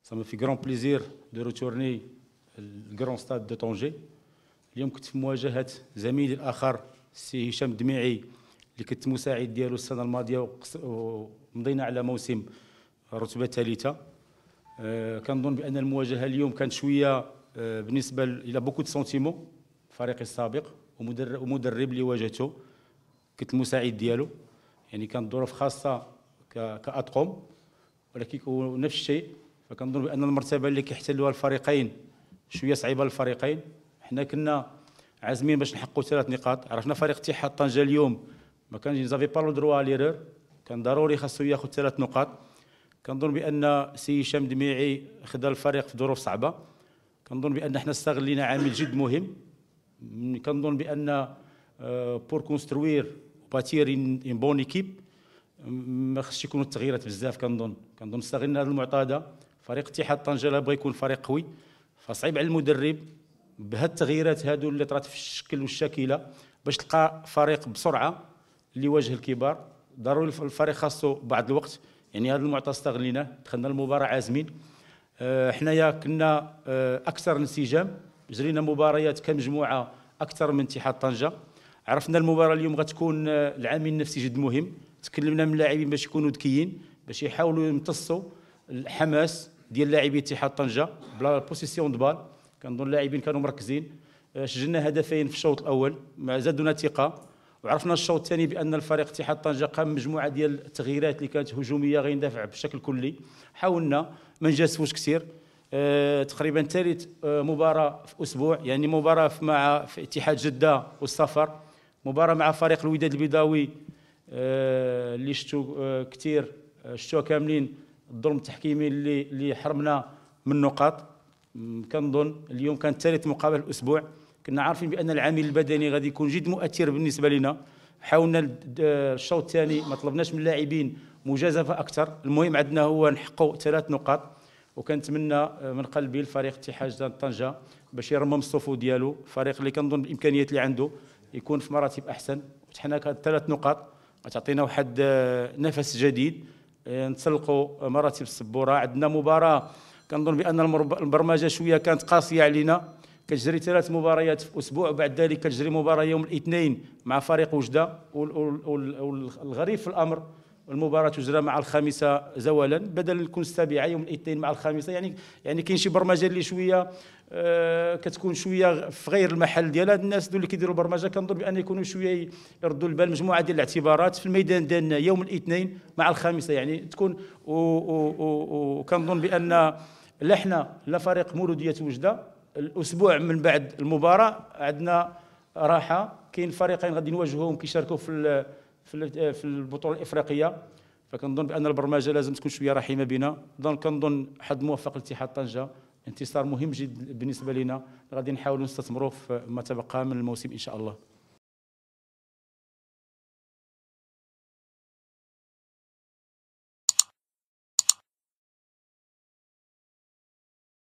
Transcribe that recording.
Ça me fait grand plaisir de retourner le grand stade de طنجة. اليوم كنت في مواجهة زميلي الآخر السي هشام الدميعي اللي كنت مساعد ديالو السنة الماضية ومضينا على موسم رتبة ثالثة. كنظن بأن المواجهة اليوم كانت شوية بالنسبة إلى بوكو دو سونتيمون فريقي السابق ومدرب اللي واجهته كنت المساعد ديالو، يعني كانت ظروف خاصة كأطقم، ولكن نفس الشيء. فكنظن بأن المرتبة اللي كيحتلوها الفريقين شوية صعيبة للفريقين. حنا كنا عازمين باش نحققوا 3 نقاط، عرفنا فريق اتحاد طنجة اليوم ما كان زافي با لو دروا ليرور، كان ضروري خاصو ياخذ 3 نقاط. كنظن بأن سي هشام الدميعي خدا الفريق في ظروف صعبة. كنظن بأن حنا استغلينا عامل جد مهم. كنظن بأن بور كونستروير باتير ان بون ايكيب ما خصش يكونوا التغييرات بزاف. كنظن استغلنا هذا المعطى. فريق اتحاد طنجة لا بغى يكون فريق قوي، فصعيب على المدرب بهاد التغييرات هادو اللي طرات في الشكل والشكيله باش تلقى فريق بسرعه اللي يواجه الكبار. ضروري الفريق خاصو بعض الوقت، يعني هذا المعطى استغليناه، دخلنا المباراه عازمين. حنايا كنا اكثر انسجام، جرينا مباريات كمجموعه اكثر من اتحاد طنجة. عرفنا المباراه اليوم غتكون العامل النفسي جد مهم. تكلمنا من اللاعبين باش يكونوا ذكيين، باش يحاولوا يمتصوا الحماس ديال لاعبي اتحاد طنجة بلا بوسيسيون دو بال. كنظن اللاعبين كانوا مركزين. سجلنا هدفين في الشوط الاول مع زادونا ثقه، وعرفنا الشوط الثاني بان الفريق اتحاد طنجة قام بمجموعه ديال التغييرات اللي كانت هجوميه غير يندفع بشكل كلي. حاولنا ما نجازفوش كثير. تقريبا ثالث مباراه في اسبوع، يعني مباراه مع في اتحاد جده والسفر، مباراه مع فريق الوداد البيضاوي اللي شفتوا كثير، شفتوها كاملين الظلم التحكيمي اللي حرمنا من نقاط. كنظن اليوم كانت ثالث مقابله الاسبوع. كنا عارفين بان العامل البدني غادي يكون جد مؤثر بالنسبه لنا. حاولنا الشوط الثاني ما طلبناش من اللاعبين مجازفه اكثر، المهم عندنا هو نحققوا 3 نقاط. وكنتمنى من قلبي الفريق اتحاد طنجة باش يرمم الصفو ديالو، فريق اللي كنظن بالامكانيات اللي عنده يكون في مراتب احسن. وحنا هاد 3 نقاط غتعطينا واحد نفس جديد نتسلقوا مراتب السبوره. عندنا مباراه كنظن بان البرمجه شويه كانت قاسيه علينا، كتجري 3 مباريات في اسبوع، وبعد ذلك كتجري مباراه يوم الاثنين مع فريق وجده، والغريب في الامر المباراه تجرى مع الخامسه زوالا بدل نكون السابعه يوم الاثنين مع الخامسه. يعني كاين شي برمجه اللي شويه كتكون شويه في غير المحل ديال هاد الناس اللي كيديروا البرمجه. كنظن بان يكونوا شويه يردوا البال مجموعه ديال الاعتبارات في الميدان ديالنا يوم الاثنين مع الخامسه، يعني تكون وكنظن بان لا حنا لا فريق مولوديه وجده الاسبوع من بعد المباراه عندنا راحه. كاين فريقين غادي نواجهوهم كيشاركوا في البطوله الافريقيه، فكنظن بان البرمجه لازم تكون شويه رحيمه بنا. كنظن حظ موفق لاتحاد طنجة، انتصار مهم جدا بالنسبه لنا، غادي نحاولوا نستثمروا في ما تبقى من الموسم ان شاء الله.